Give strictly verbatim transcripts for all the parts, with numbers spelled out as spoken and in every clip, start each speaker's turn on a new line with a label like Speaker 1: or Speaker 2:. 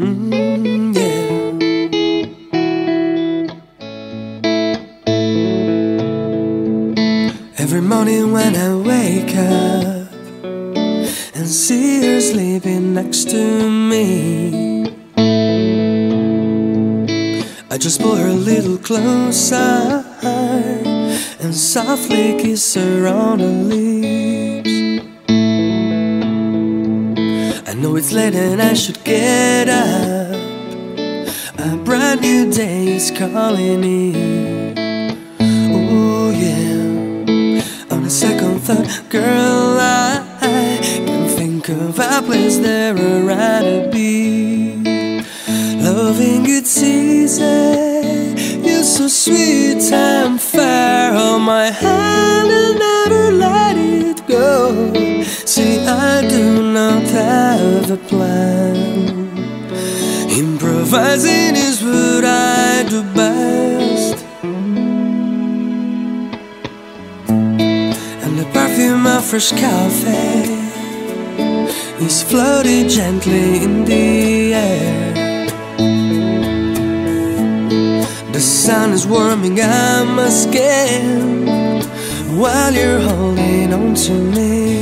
Speaker 1: Mm, yeah. Every morning when I wake up and see her sleeping next to me, I just pull her a little closer and softly kiss her on the lips. I know it's late and I should get up, a brand new day is calling in. Oh yeah. On a second thought, girl, I can think of a place there I'd rather be. Loving it's easy, you're so sweet and fair. Hold my hand and never let it go. See, I do not have a plan. Improvising is what I do best. And the perfume of fresh coffee is floating gently in the air. The sun is warming up my skin while you're holding on to me.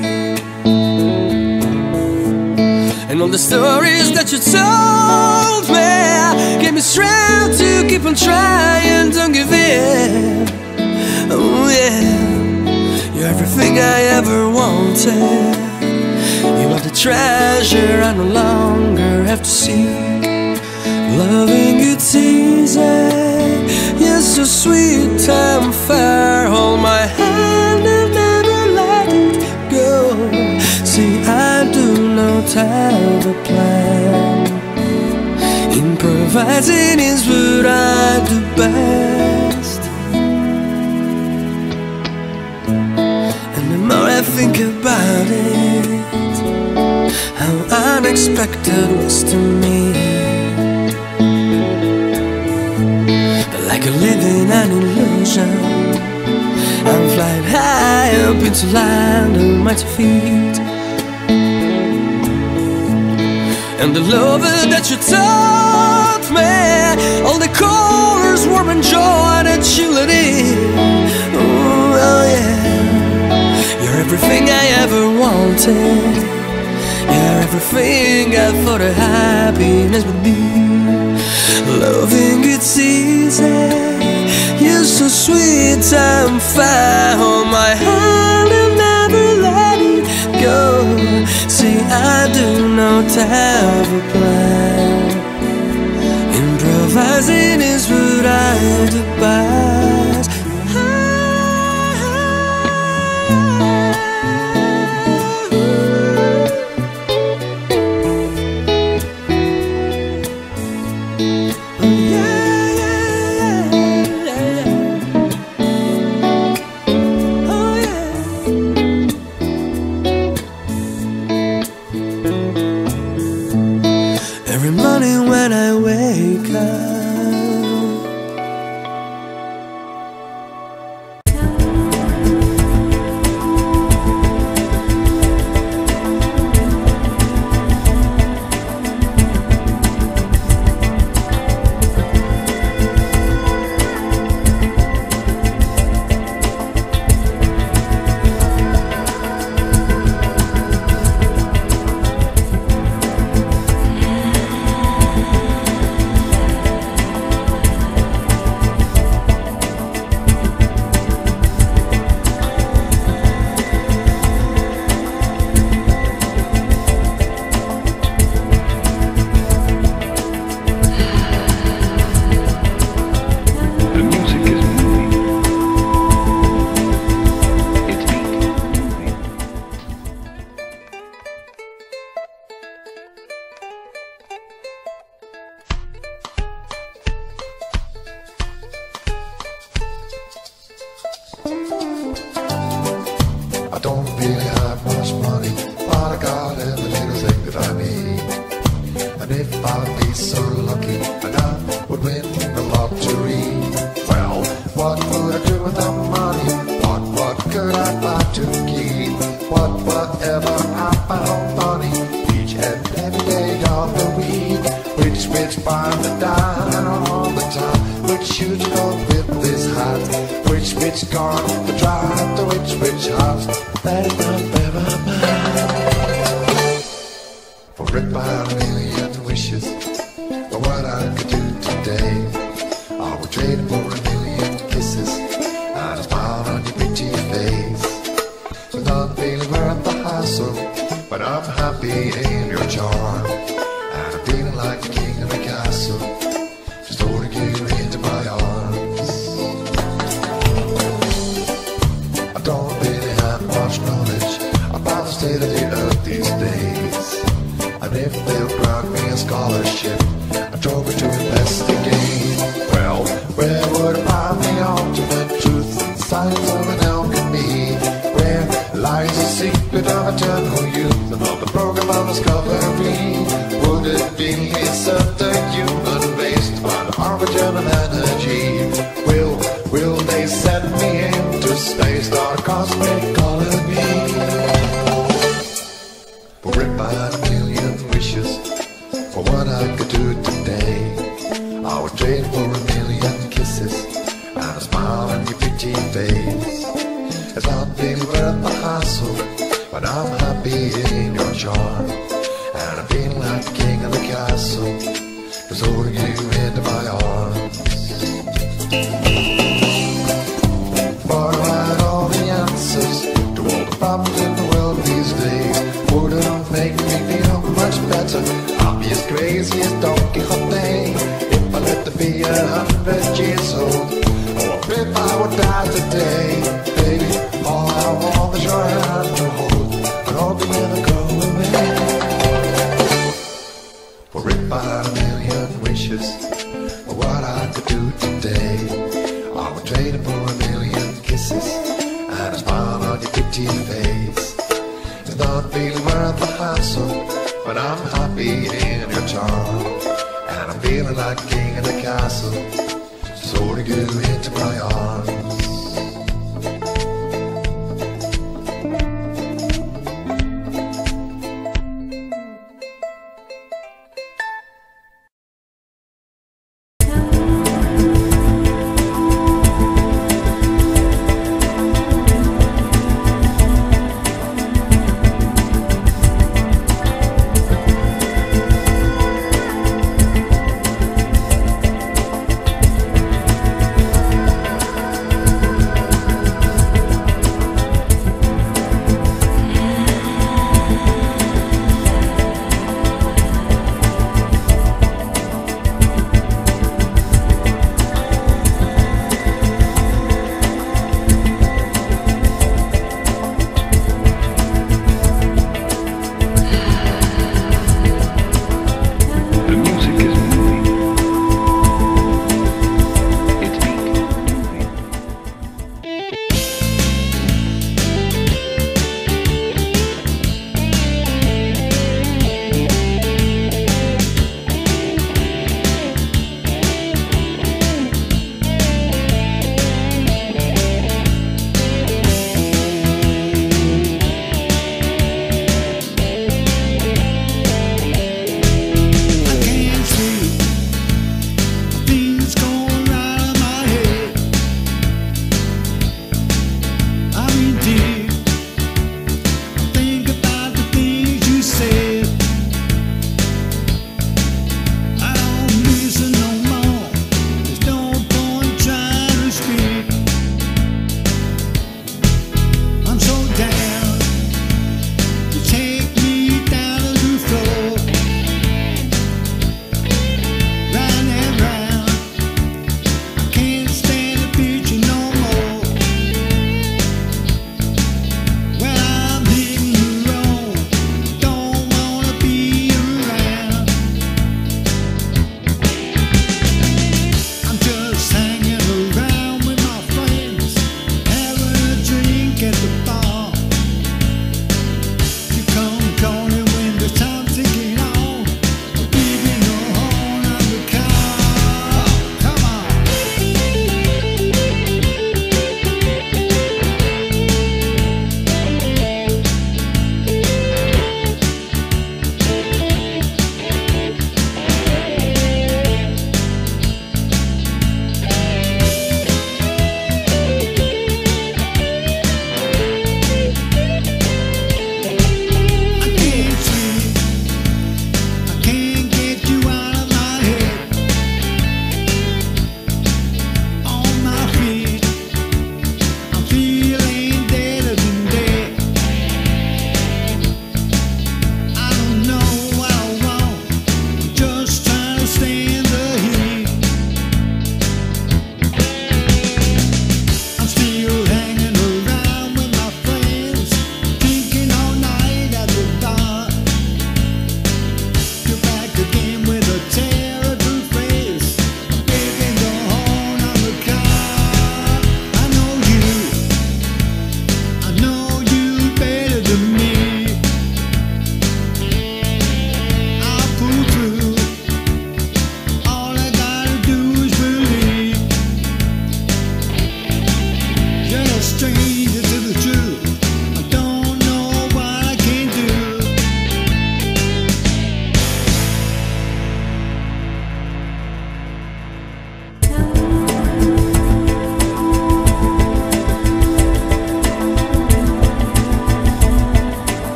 Speaker 1: And all the stories that you told me gave me strength to keep on trying, don't give in. Oh yeah, you're everything I ever wanted. You are the treasure I no longer have to seek. Loving it's easy, you're so sweet and fair. Hold my hand and never let it go. See, I do not have a plan. Improvising is what I do best. And the more I think about it, how unexpected it was to me. Like a living an illusion, I'm flying high up into land on my two feet. And the love that you taught me, all the colors, warm and joy that you let in. Oh, oh yeah, you're everything I ever wanted. You're everything I thought a happiness would be. Loving it's easy, you're so sweet and fair. Hold my hand and never let it go. See, I do not have a plan. Improvising is what I do best. Every morning when I wake up,
Speaker 2: find the dime all the time. Which shoes to go with this hat? Which bitch gone to drive to which which house? That is not ever mine. For it by a million wishes, for what I could do today, I would trade for a million kisses and a smile on your pretty face. So not feeling worth the hassle, but I'm happy in your charm, and I'm feeling like the king of the castle, just holding you into my arms. I don't really have much knowledge about the state of the earth these days, and if they'll grant me a scholarship, I drove it to investigate. Well, where would I find the ultimate truth, the science of an alchemy? Where lies the secret of eternal youth and of the program of discovery? Would it be a certain human race to find the origin of energy? Will, will they send me into space, start a cosmic colony? For it by a million wishes, for what I could do today, I would trade for a million kisses and a smile on your pretty face. It's not really worth the hassle, but I'm happy in your charm, and I'm feeling like the king of the castle, just holding you into my arms. But I had all the answers to all the problems in the world these days. Wouldn't make me feel much better, I'll be as crazy as Don Quixote if I let to be a hundred years old, or if I would die today. Baby, all I want is your hand to hold, and all together go away. For it by a million wishes, for what I could do today, I would trade it for a million kisses and a smile on your pretty face. It's not feeling worth the hassle, but I'm happy in your charm, and I'm feeling like the king of the castle, just holding you into my arms.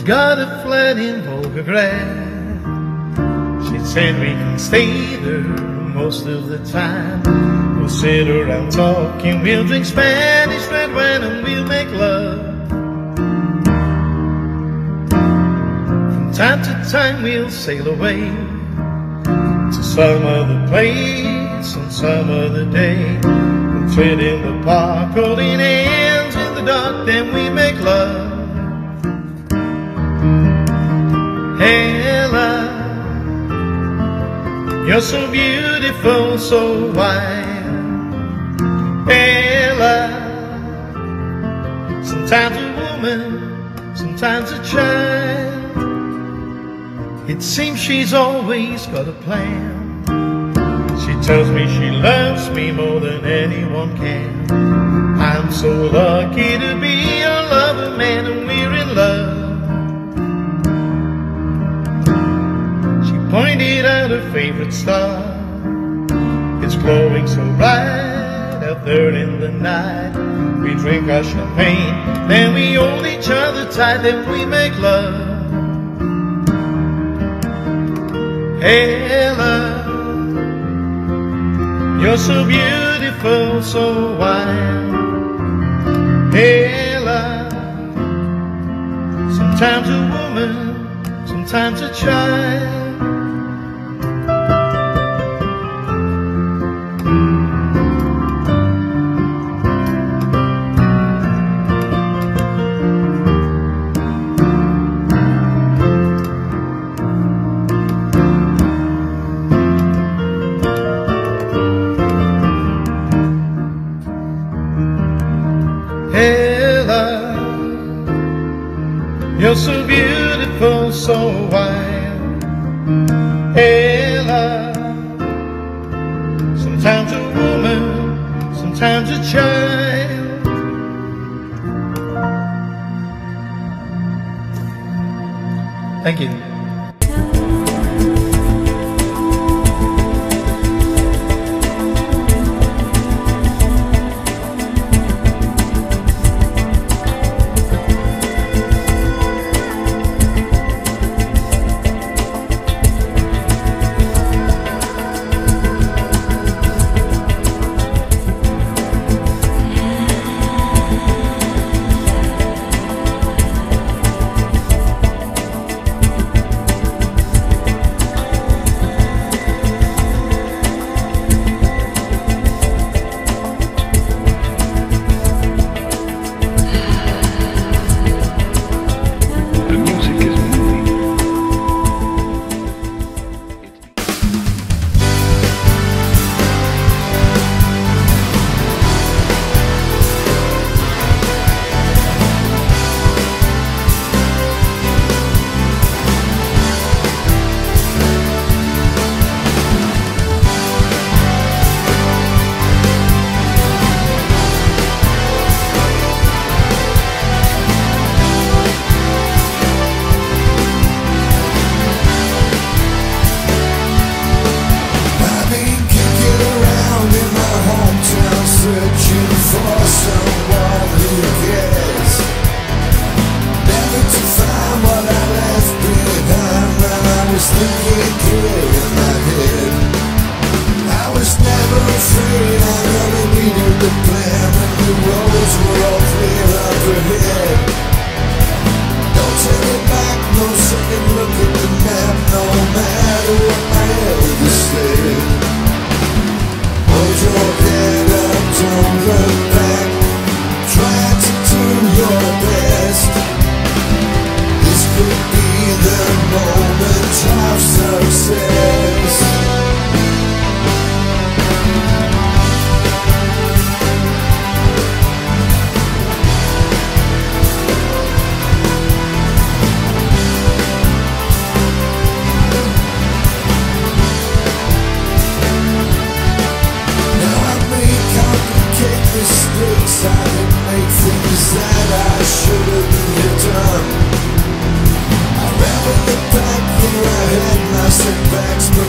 Speaker 3: got a flat in Volgograd. She said we can stay there most of the time. We'll sit around talking, we'll drink Spanish red wine, and we'll make love. From time to time we'll sail away to some other place on some other day. We'll sit in the park holding hands in the dark, then we make love. Hey love, you're so beautiful, so wild. Hey love, sometimes a woman, sometimes a child. It seems she's always got a plan. She tells me she loves me more than anyone can. I'm so lucky to be a lover man, and we're in love. Pointed out her favorite star. It's glowing so bright out there in the night. We drink our champagne, then we hold each other tight, then we make love. Hey love, you're so beautiful, so wild. Hey love, sometimes a woman, sometimes a child. Hey love, you're so beautiful, so wild. Hey love, sometimes a woman, sometimes a child. Thank you.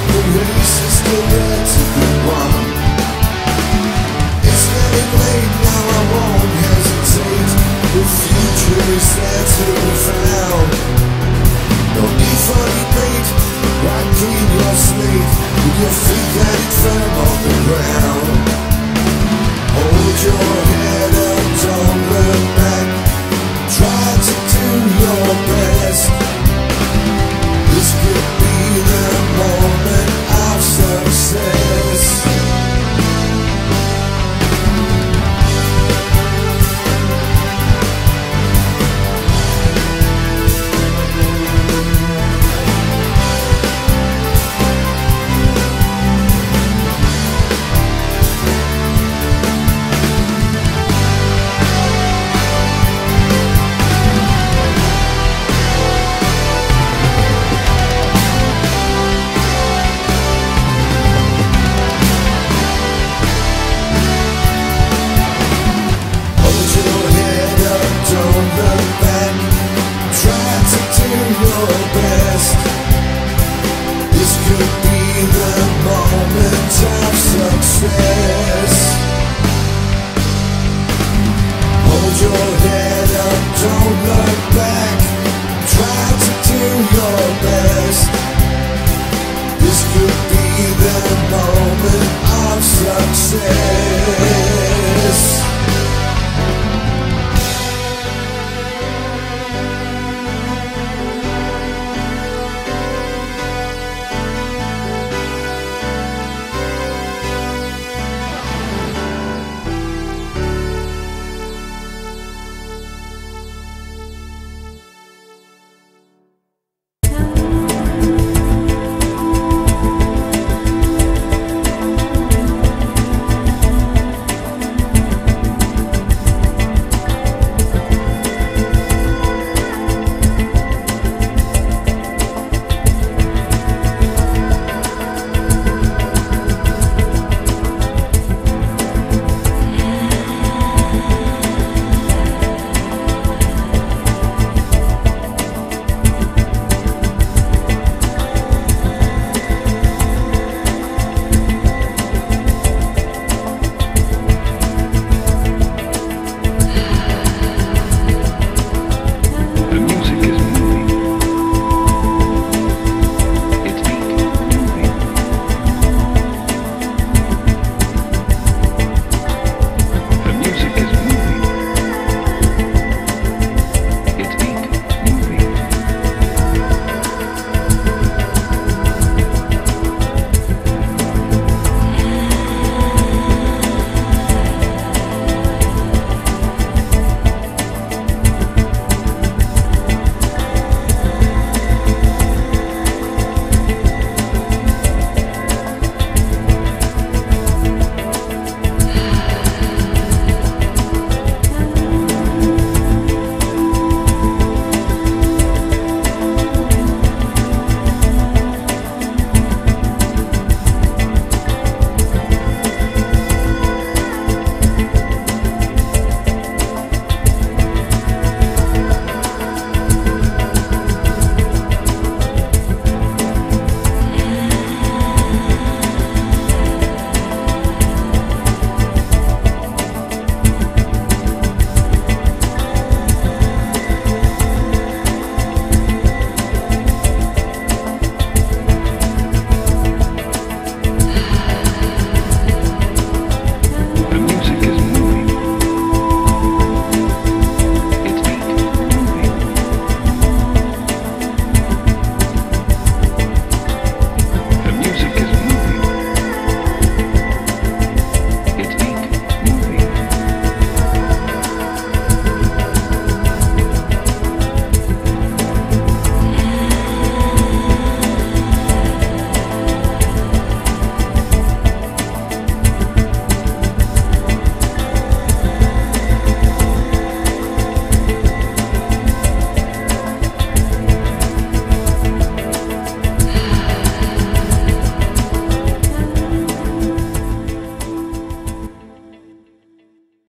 Speaker 2: It's getting late now.